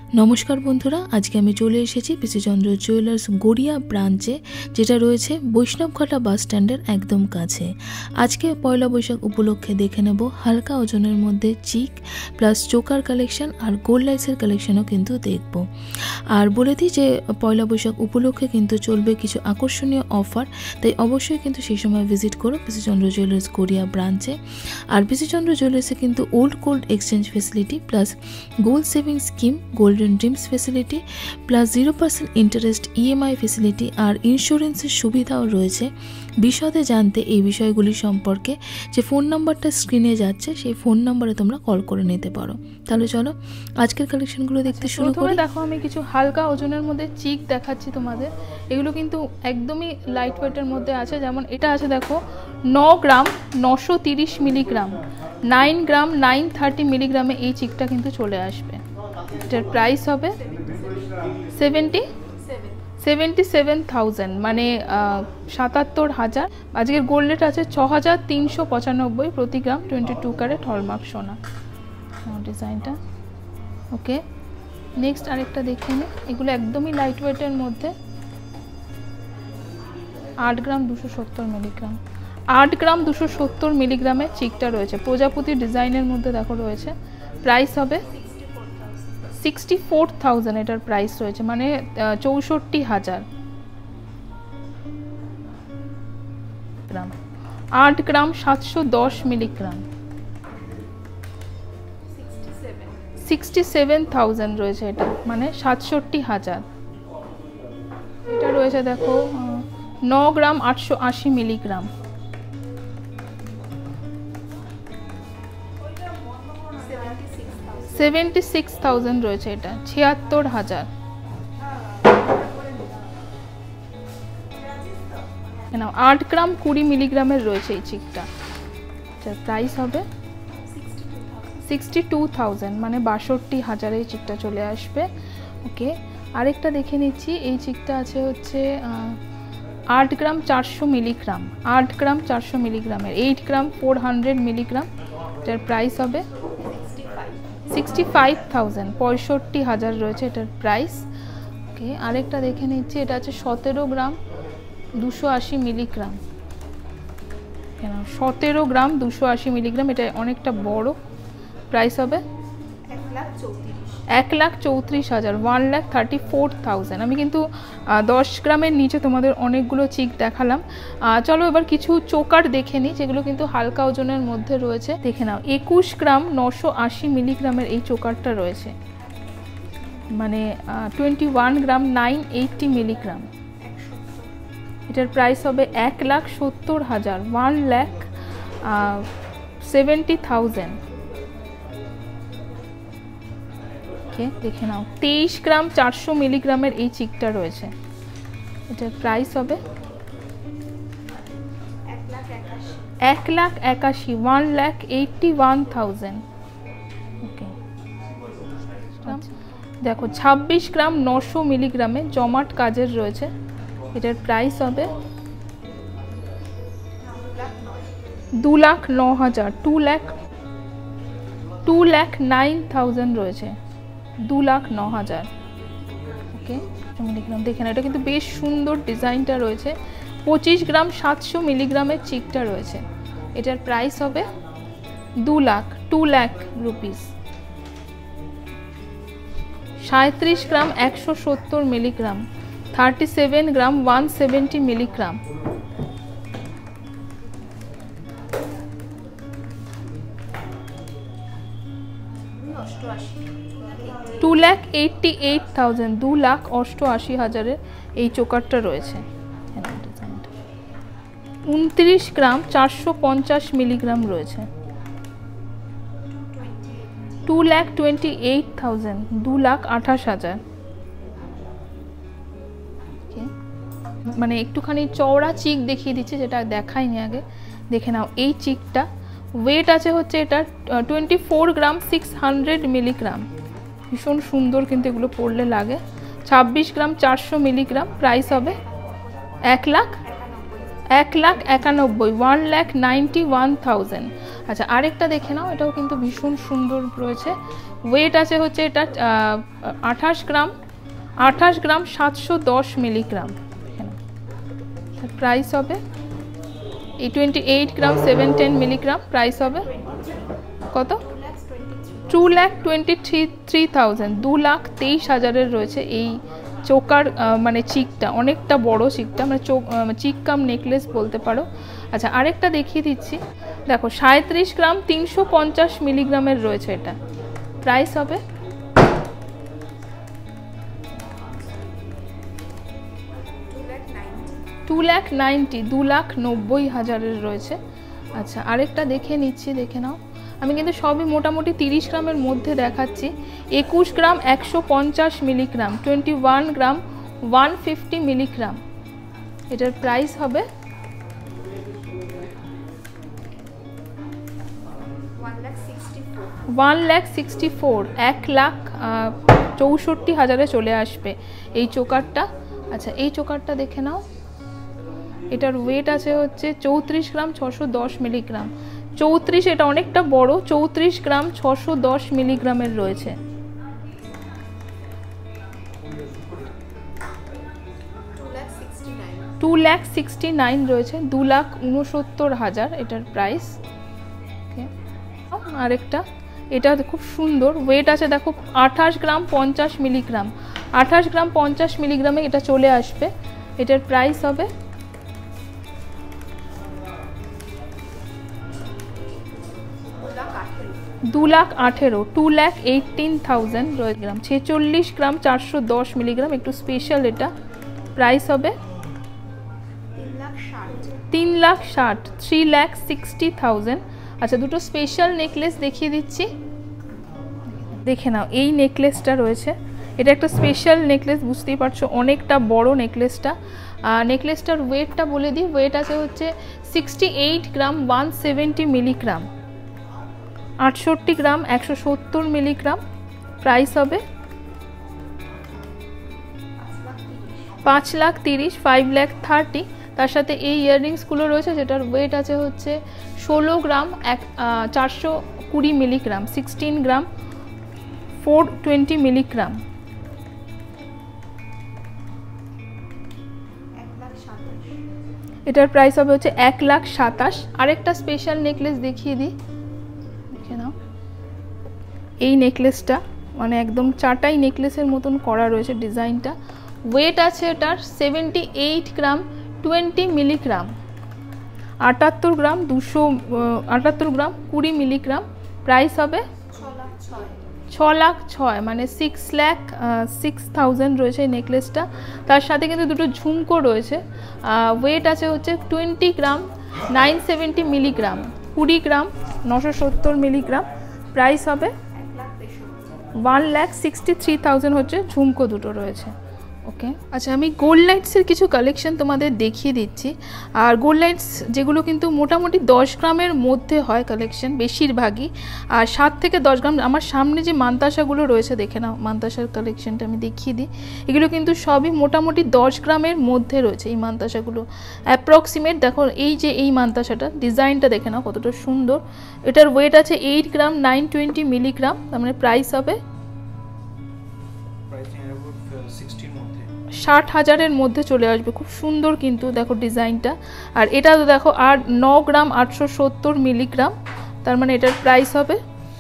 नमस्कार बंधुरा आज के आमी चले एसेछि पिसी चंद्र जुएलार्स गड़िया ब्रांचे जेटा रयेछे बैष्णवघाटा बास स्टैंडेर एकदम काछे। आज के पयला बैशाख उपलक्षे देखे नेब हालका ओजनेर मध्य चिक प्लस चोकार कालेक्शन और गोल्ड लाइट्सের कालेक्शनও किन्तु देखबो। और बोले दी जे पयला बैशाख उपलक्षे किन्तु चलबे किछु आकर्षणीय अफार, ताई अवश्यई किन्तु सेई समय भिजिट करो पिसी चंद्र जुएलार्स गड़िया ब्रांचे। और पिसी चंद्र जुएलार्से किन्तु old gold exchange facility plus gold saving scheme, golden dreams facility plus 0% interest EMI facility और इन्शुरेंसের সুবিধাও রয়েছে। বিশদে জানতে এই বিষয়গুলি সম্পর্কে যে ফোন নাম্বারটা স্ক্রিনে যাচ্ছে সেই ফোন নম্বরে তোমরা কল করে নিতে পারো। তাহলে চলো আজকের কালেকশনগুলো দেখতে শুরু করি। দেখো আমি কিছু হালকা ওজনের মধ্যে চিক দেখাচ্ছি তোমাদের। এগুলো কিন্তু একদমই লাইট ওয়েটের মধ্যে আছে। যেমন এটা আছে দেখো 9 গ্রাম 930 মিলিগ্রাম, 9 গ্রাম 930 মিলিগ্রামে এই চিকটা কিন্তু চলে আসবে। এটার প্রাইস হবে 77,000 মানে 77,000। আজকের গোল্ড রেট আছে 6,395 প্রতি গ্রাম, 22 ক্যারেট হলমার্ক সোনা ডিজাইনটা। ওকে, নেক্সট আরেকটা দেখে নিই। এগুলো একদমই লাইট ওয়েটের মধ্যে 8 গ্রাম 270 মিলিগ্রাম, 8 গ্রাম 270 মিলিগ্রামের চিকটা রয়েছে। প্রজাপতি ডিজাইনের মধ্যে দেখো রয়েছে। প্রাইস হবে 64,000 এটার প্রাইস রয়েছে, মানে 64,000 গ্রাম। 8 গ্রাম 710 মিলিগ্রাম, 67,000 রয়েছে এটা, মানে 67,000। এটা রয়েছে দেখো 9 গ্রাম 880 মিলিগ্রাম, 76,000 রয়েছে এটা, 76,000। 8 গ্রাম 20 মিলিগ্রামের রয়েছে এই চিকটা। এটার প্রাইস হবে 62,000 মানে 62,000 এই চিকটা চলে আসবে। ওকে, আরেকটা দেখে নিচ্ছি। এই চিকটা আছে হচ্ছে 8 গ্রাম 400 মিলিগ্রাম, 8 গ্রাম 400 মিলিগ্রামের, 8 গ্রাম 400 মিলিগ্রাম। এটার প্রাইস হবে 65,000 65,000 রয়েছে এটার প্রাইস। ওকে, আরেকটা দেখে নিচ্ছি। এটা আছে 17 গ্রাম 280 মিলিগ্রাম, 17 গ্রাম 280 মিলিগ্রাম। এটা অনেকটা বড়। প্রাইস হবে 1,34,000 1,34,000। আমি কিন্তু 10 গ্রামের নিচে তোমাদের অনেকগুলো চিক দেখালাম। চলো এবার কিছু চোকার দেখে নিই, যেগুলো কিন্তু হালকা ওজনের মধ্যে রয়েছে। দেখে নাও 21 গ্রাম 980 মিলিগ্রামের এই চোকারটা রয়েছে, মানে 21 গ্রাম 980 মিলিগ্রাম। এটার প্রাইস হবে 1,70,000 1,70,000। দেখে নাও 23 গ্রাম 400 মিলিগ্রামের এই চিকটা রয়েছে। এটার প্রাইস হবে 1,81,000 1,81,000। ওকে, দেখো 26 গ্রাম 900 মিলিগ্রামে জমাট কাজের রয়েছে। এটার প্রাইস হবে 2,09,000 2,09,000 রয়েছে, 2,09,000। ওকে, মিলিগ্রাম দেখে না, এটা কিন্তু বেশ সুন্দর ডিজাইনটা রয়েছে। 25 গ্রাম 700 মিলিগ্রামের চিকটা রয়েছে। এটার প্রাইস হবে 2 lakh rupees. 37 gram 170 milligram, 37 gram 170 milligram. 2,88,000 2,88,000 এই চোকারটা রয়েছে। 29 গ্রাম 450 মিলিগ্রাম রয়েছে, 2,28,000 2,28,000। মানে একটুখানি চওড়া চিক দেখিয়ে দিচ্ছে, যেটা দেখাইনি আগে। দেখে নাও এই চিকটা ওয়েট আছে হচ্ছে এটা 24 গ্রাম 600 মিলিগ্রাম। ভীষণ সুন্দর কিন্তু এগুলো পড়লে লাগে। 26 গ্রাম 400 মিলিগ্রাম। প্রাইস হবে 1,91,000 1,91,000। আচ্ছা আরেকটা দেখে নাও, এটাও কিন্তু ভীষণ সুন্দর রয়েছে। ওয়েট আছে হচ্ছে এটা 28 গ্রাম 710 মিলিগ্রাম। দেখে নাও, প্রাইস হবে এই 28 গ্রাম 710 মিলিগ্রাম। প্রাইস হবে কত? 2,23,000, 2,23,000 রয়েছে এই চোকার মানে চিকটা, অনেকটা বড় চিকটা, মানে চিক কাম নেকলেস বলতে পারো। আচ্ছা আরেকটা দেখিয়ে দিচ্ছি, দেখো 37 গ্রাম 350 মিলিগ্রামের রয়েছে এটা। প্রাইস হবে 2,90,000 রয়েছে। আচ্ছা আরেকটা দেখে নিচ্ছি, দেখে নাও। আমি কিন্তু সবই মোটামুটি 30 গ্রামের মধ্যে দেখাচ্ছি। 21 গ্রাম 150 মিলিগ্রাম, 21 গ্রাম 150 মিলিগ্রাম। এটার প্রাইস হবে 1,64,000, 1,64,000 চলে আসবে এই চোকারটা। আচ্ছা এই চোকারটা দেখে নাও, এটার ওয়েট আছে হচ্ছে 34 গ্রাম 610 মিলিগ্রাম। 34, এটা অনেকটা বড়, 34 গ্রাম 610 মিলিগ্রামের রয়েছে। $2,69,000 রয়েছে, 2,69,000 এটার প্রাইস। আরেকটা, এটা খুব সুন্দর, ওয়েট আছে দেখো 28 গ্রাম 50 মিলিগ্রাম। 28 গ্রাম 50 মিলিগ্রামে এটা চলে আসবে। এটার প্রাইস হবে 2,18,000, 2,18,000 গ্রাম। 46 গ্রাম 410 মিলিগ্রাম, একটু স্পেশাল এটা। প্রাইস হবে 3,60,000, 3,60,000। আচ্ছা দুটো স্পেশাল নেকলেস দেখিয়ে দিচ্ছি, দেখে নাও। এই নেকলেসটা রয়েছে, এটা একটা স্পেশাল নেকলেস, বুঝতেই পারছো অনেকটা বড় নেকলেসটা। নেকলেসটার ওয়েটটা বলে দিই, ওয়েট আছে হচ্ছে 68 gram 170 milligram, 68 gram 170 milligram. Price হবে 5,30,000, 5,30,000। তার সাথে এই ইয়াররিংসগুলো রয়েছে, যেটার ওয়েট আছে হচ্ছে 16 গ্রাম 420 মিলিগ্রাম, 16 গ্রাম 420 মিলিগ্রাম। এটার প্রাইস হবে হচ্ছে 1,27,000। আরেকটা স্পেশাল নেকলেস দেখিয়ে দিই, দেখে নাও। এই নেকলেসটা মানে একদম চাটাই নেকলেসের মতন করা রয়েছে ডিজাইনটা। ওয়েট আছে এটার 78 gram 20 milligram, 78 gram 20 milligram. Price হবে 6,06,000, মানে 6,06,000 রয়েছে এই নেকলেসটা। তার সাথে কিন্তু দুটো ঝুমকো রয়েছে। ওয়েট আছে হচ্ছে 20 gram 970 milligram, 20 gram 970 milligram. Price হবে 1,63,000 হচ্ছে ঝুমকো দুটো রয়েছে। ওকে আচ্ছা আমি গোল্ড লাইটসের কিছু কালেকশন তোমাদের দেখিয়ে দিচ্ছি। আর গোল্ড লাইটস যেগুলো কিন্তু মোটামুটি 10 গ্রামের মধ্যে হয় কালেকশন বেশিরভাগই, আর 7 থেকে 10 গ্রাম। আমার সামনে যে মান্তাসাগুলো রয়েছে দেখে নাও, মান্তাসার কালেকশনটা আমি দেখিয়ে দিই। এগুলো কিন্তু সবই মোটামুটি 10 গ্রামের মধ্যে রয়েছে এই মান্তাসাগুলো অ্যাপ্রক্সিমেট। দেখো এই যে এই মান্তাসাটা ডিজাইনটা দেখে নাও কতটা সুন্দর। এটার ওয়েট আছে 8 গ্রাম 920 মিলিগ্রাম, তার মানে প্রাইস হবে 60,000-এর মধ্যে চলে আসবে। খুব সুন্দর কিন্তু দেখো ডিজাইনটা। আর এটা তো দেখো 9 গ্রাম 870 মিলিগ্রাম, তার মানে এটার প্রাইস হবে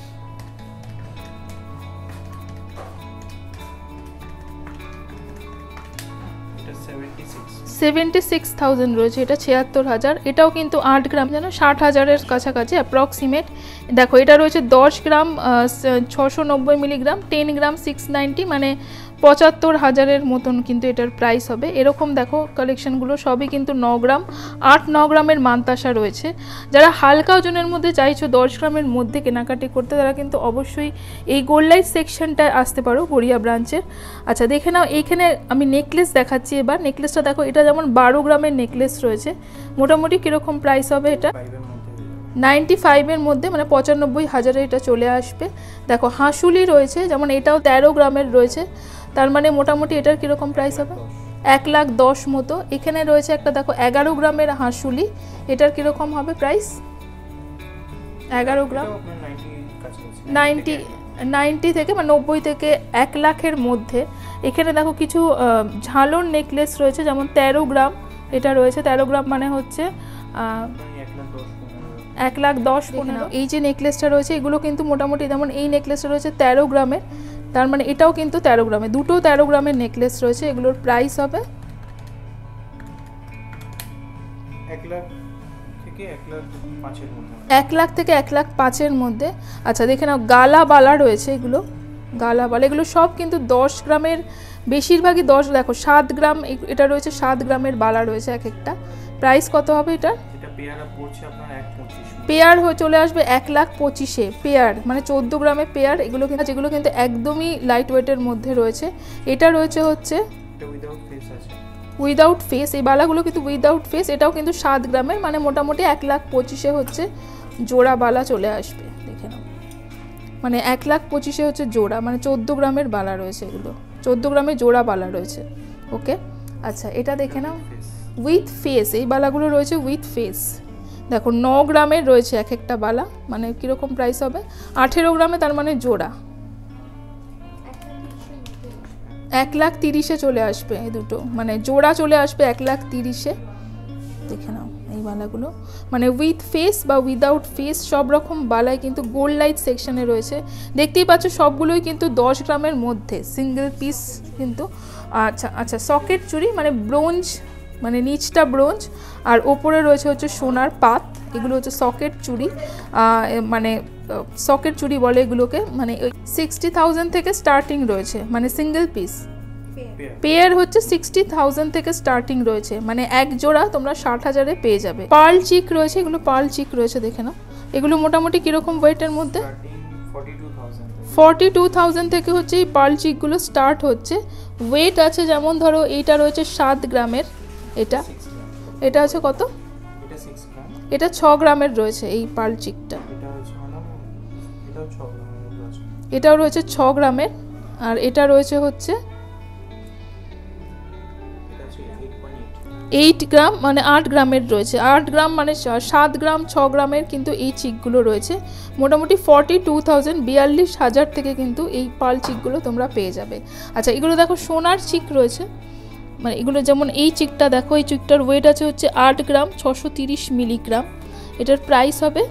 76,000 রয়েছে। এটা 76,000। এটাও কিন্তু 8 গ্রাম, যেন 60,000-এর কাছাকাছি অ্যাপ্রক্সিমেট। দেখো এটা রয়েছে 10 গ্রাম 690 মিলিগ্রাম, 10 গ্রাম 690, মানে 75,000-এর মতন কিন্তু এটার প্রাইস হবে। এরকম দেখো কালেকশনগুলো সবই কিন্তু 9 গ্রাম 8-9 গ্রামের মান্তাসা রয়েছে। যারা হালকা ওজনের মধ্যে চাইছো 10 গ্রামের মধ্যে কেনাকাটি করতে, তারা কিন্তু অবশ্যই এই গোল্ড লাইট সেকশনটায় আসতে পারো গড়িয়া ব্রাঞ্চের। আচ্ছা দেখে নাও, এইখানে আমি নেকলেস দেখাচ্ছি এবার। নেকলেসটা দেখো, এটা যেমন 12 গ্রামের নেকলেস রয়েছে। মোটামুটি কীরকম প্রাইস হবে এটা? 95-এর মধ্যে, মানে 95,000-এ এটা চলে আসবে। দেখো হাঁসুলি রয়েছে, যেমন এটাও 13 গ্রামের রয়েছে, তার মানে মোটামুটি এটার কীরকম প্রাইস হবে? 1,10,000 মতো। এখানে রয়েছে একটা দেখো 11 গ্রামের হাঁসুলি, এটার কীরকম হবে প্রাইস? 11 গ্রাম 90 থেকে মানে 90 থেকে 1 লাখের মধ্যে। এখানে দেখো কিছু ঝালর নেকলেস রয়েছে, যেমন 13 গ্রাম এটা রয়েছে। 13 গ্রাম মানে হচ্ছে 1,10,15। এই যে নেকলেসটা রয়েছে এগুলো কিন্তু মোটামুটি, যেমন এই নেকলেসটা রয়েছে 13 গ্রামের, তার মানে এটাও কিন্তু 13 গ্রামের, দুটো 13 গ্রামের নেকলেস রয়েছে। এগুলোর প্রাইস হবে 1 লাখ থেকে 1,05,000 মধ্যে। 1 লাখ থেকে 1,05,000 মধ্যে। আচ্ছা দেখে নাও, গালা বালা রয়েছে, এগুলো গালা বালা, এগুলো সব কিন্তু 10 গ্রামের, বেশিরভাগই 10। দেখো 7 গ্রাম এটা রয়েছে, 7 গ্রামের বালা রয়েছে এক একটা। প্রাইস কত হবে এটা? এটা পেয়ার পড়ছে আপনার 1,25,000। পেয়ার চলে আসবে 1,25,000 পেয়ার, মানে 14 গ্রামের পেয়ার। এগুলো কিন্তু, যেগুলো কিন্তু একদমই লাইট ওয়েটের মধ্যে রয়েছে। এটা রয়েছে হচ্ছে এটা উইদাউট ফেস আছে, উইদাউট ফেস। এই বালাগুলো কিন্তু উইদাউট ফেস, এটাও কিন্তু 7 গ্রামের, মানে মোটামুটি 1,25,000 হচ্ছে জোড়া বালা চলে আসবে। দেখে নাও, মানে 1,25,000 হচ্ছে জোড়া, মানে 14 গ্রামের বালা রয়েছে, এগুলো 14 গ্রামের জোড়া বালা রয়েছে। ওকে, আচ্ছা এটা দেখে নাও, উইথ ফেস। এই বালাগুলো রয়েছে উইথ ফেস। দেখো 9 গ্রামের রয়েছে এক একটা বালা, মানে কীরকম প্রাইস হবে? 18 গ্রামে, তার মানে জোড়া 1,30,000 চলে আসবে। এই দুটো মানে জোড়া চলে আসবে 1,30,000। দেখে নাও এই বালাগুলো, মানে উইথ ফেস বা উইদাউট ফেস সব রকম বালাই কিন্তু গোল্ড লাইট সেকশনে রয়েছে। দেখতেই পাচ্ছ সবগুলোই কিন্তু 10 গ্রামের মধ্যে, সিঙ্গেল পিস কিন্তু। আচ্ছা আচ্ছা, সকেট চুড়ি মানে ব্রোঞ্জ, মানে নিচটা ব্রোঞ্জ আর ওপরে রয়েছে হচ্ছে সোনার পাত। এগুলো হচ্ছে সকেট চুড়ি, মানে সকেট চুড়ি বলে এগুলোকে। মানে 60,000 থেকে স্টার্টিং রয়েছে, মানে সিঙ্গেল পিস। পেয়ার হচ্ছে 60,000 থেকে স্টার্টিং রয়েছে, মানে এক জোড়া তোমরা 60,000-এ পেয়ে যাবে। পার্ল চিক রয়েছে, এগুলো পার্ল চিক রয়েছে, দেখে নাও। এগুলো মোটামুটি কিরকম ওয়েটের মধ্যে? 42,000 থেকে হচ্ছে এই পার্ল চিকগুলো স্টার্ট হচ্ছে। ওয়েট আছে, যেমন ধরো এইটা রয়েছে 7 গ্রামের, এটা আছে কত? এটা 6 গ্রামের রয়েছে এই পার্ল চিকটা। এটাও রয়েছে 6 গ্রামের, আর এটা রয়েছে হচ্ছে 8 গ্রাম, মানে 8 গ্রামের রয়েছে। 8 গ্রাম মানে 7 গ্রাম 6 গ্রামের কিন্তু এই চিকগুলো রয়েছে। মোটামুটি 42,000, 42,000 থেকে কিন্তু এই পার্ল চিকগুলো তোমরা পেয়ে যাবে। আচ্ছা এগুলো দেখো সোনার চিক রয়েছে, মানে এগুলো যেমন এই চিকটা দেখো, এই চিকটার ওয়েট আছে হচ্ছে 8 গ্রাম 630 মিলিগ্রাম। এটার প্রাইস হবে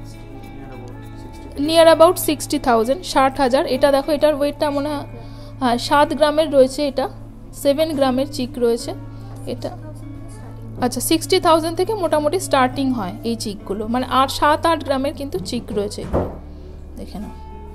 নিয়ার অ্যাবাউট 60,000, 60,000। এটা দেখো, এটার ওয়েটটা মনে হয় 7 গ্রামের রয়েছে, এটা 7 গ্রামের চিক রয়েছে এটা। আচ্ছা 60,000 থেকে মোটামুটি স্টার্টিং হয় এই চিকগুলো, মানে 7-8 গ্রামের কিন্তু চিক রয়েছে। দেখে নাও,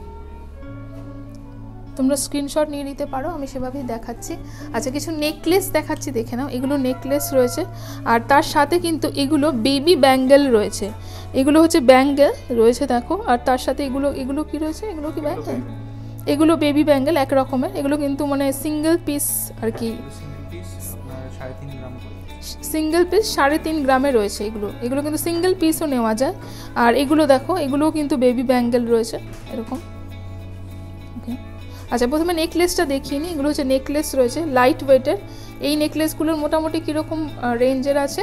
তোমরা স্ক্রিনশট নিয়ে নিতে পারো, আমি সেভাবেই দেখাচ্ছি। আচ্ছা কিছু নেকলেস দেখাচ্ছি, দেখে নাও। এগুলো নেকলেস রয়েছে, আর তার সাথে কিন্তু এগুলো বেবি ব্যাঙ্গেল রয়েছে। এগুলো হচ্ছে ব্যাঙ্গেল রয়েছে দেখো, আর তার সাথে এগুলো কি রয়েছে? এগুলো কি ব্যাঙ্গেল? এগুলো বেবি ব্যাঙ্গেল এক রকমের। এগুলো কিন্তু মানে সিঙ্গেল পিস আর কি, সিঙ্গেল পিস 3.5 গ্রামে রয়েছে এগুলো কিন্তু সিঙ্গেল পিসও নেওয়া যায়। আর এগুলো দেখো, এগুলোও কিন্তু বেবি ব্যাঙ্গেল রয়েছে এরকম। ওকে, আচ্ছা প্রথমে নেকলেসটা দেখিয়ে নিই। এগুলো হচ্ছে নেকলেস রয়েছে লাইট ওয়েটের। এই নেকলেসগুলোর মোটামুটি কীরকম রেঞ্জের আছে?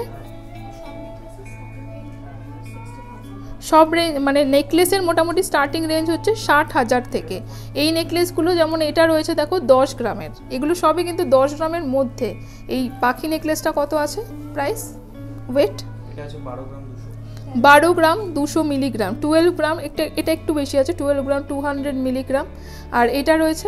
সব রেঞ্জ, মানে নেকলেসের মোটামুটি স্টার্টিং রেঞ্জ হচ্ছে 60,000 থেকে। এই নেকলেসগুলো যেমন এটা রয়েছে দেখো 10 গ্রামের, এগুলো সবই কিন্তু 10 গ্রামের মধ্যে। এই পাখি নেকলেসটা কত আছে প্রাইস, ওয়েট? বারো গ্রাম 200 মিলিগ্রাম। 12 গ্রাম, এটা একটু বেশি আছে, 12 গ্রাম 200 মিলিগ্রাম। আর এটা রয়েছে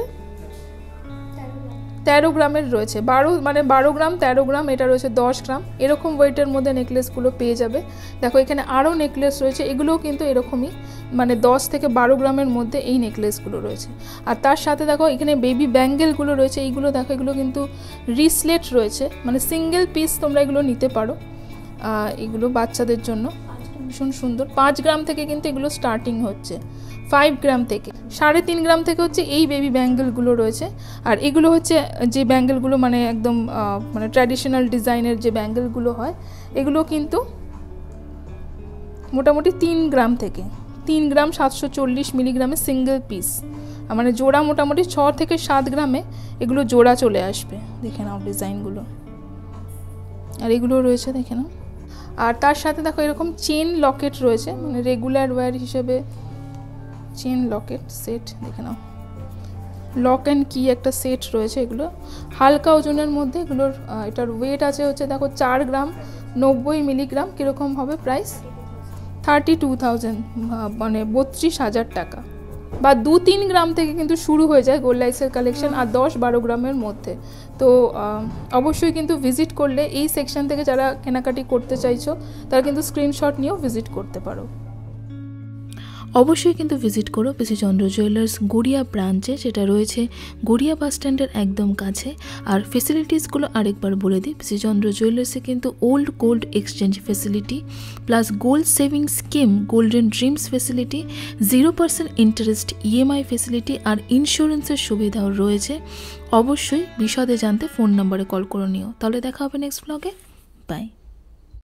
13 গ্রামের রয়েছে। 12 গ্রাম 13 গ্রাম, এটা রয়েছে 10 গ্রাম। এরকম ওয়েটের মধ্যে নেকলেসগুলো পেয়ে যাবে। দেখো এখানে আরও নেকলেস রয়েছে, এগুলোও কিন্তু এরকমই, মানে 10 থেকে 12 গ্রামের মধ্যে এই নেকলেসগুলো রয়েছে। আর তার সাথে দেখো এখানে বেবি ব্যাঙ্গেলগুলো রয়েছে। এইগুলো দেখো, এগুলো কিন্তু রিসলেট রয়েছে, মানে সিঙ্গেল পিস তোমরা এগুলো নিতে পারো। এগুলো বাচ্চাদের জন্য ভীষণ সুন্দর। 5 গ্রাম থেকে কিন্তু এগুলো স্টার্টিং হচ্ছে, 5 গ্রাম থেকে। 3.5 গ্রাম থেকে হচ্ছে এই বেবি ব্যাঙ্গেলগুলো রয়েছে। আর এগুলো হচ্ছে যে ব্যাঙ্গেলগুলো মানে একদম মানে ট্র্যাডিশনাল ডিজাইনের যে ব্যাঙ্গেলগুলো হয়, এগুলো কিন্তু মোটামুটি 3 গ্রাম থেকে, 3 গ্রাম 740 মিলিগ্রামে সিঙ্গেল পিস। মানে জোড়া মোটামুটি 6 থেকে 7 গ্রামে এগুলো জোড়া চলে আসবে। দেখে নাও ডিজাইনগুলো, আর এগুলো রয়েছে দেখে নাও। আর তার সাথে দেখো এরকম চেন লকেট রয়েছে, মানে রেগুলার ওয়্যার হিসেবে চেন লকেট সেট, দেখে নাও লক অ্যান্ড কি একটা সেট রয়েছে। এগুলো হালকা ওজনের মধ্যে, এগুলোর এটার ওয়েট আছে হচ্ছে দেখো 4 গ্রাম 90 মিলিগ্রাম। কীরকম হবে প্রাইস? 32,000, মানে 32,000 টাকা, বা 2-3 গ্রাম থেকে কিন্তু শুরু হয়ে যায় গোল্ড লাইক্সের কালেকশন, আর 10-12 গ্রামের মধ্যে। তো অবশ্যই কিন্তু ভিজিট করলে এই সেকশন থেকে যারা কেনাকাটি করতে চাইছো তারা কিন্তু স্ক্রিনশট নিয়েও ভিজিট করতে পারো। অবশ্যই কিন্তু ভিজিট করো পিসি চন্দ্র জুয়েলার্স গড়িয়া ব্রাঞ্চে, যেটা রয়েছে গড়িয়া বাস স্ট্যান্ডের একদম কাছে। আর ফেসিলিটিসগুলো আরেকবার বলে দিই, পিসি চন্দ্র জুয়েলার্সে কিন্তু old gold exchange facility, plus gold saving scheme, golden dreams facility, 0% interest EMI facility আর ইন্স্যুরেন্সের সুবিধাও রয়েছে। অবশ্যই বিশদে জানতে ফোন নাম্বারে কল করে নিও। তাহলে দেখা হবে নেক্সট ব্লগে। বাই।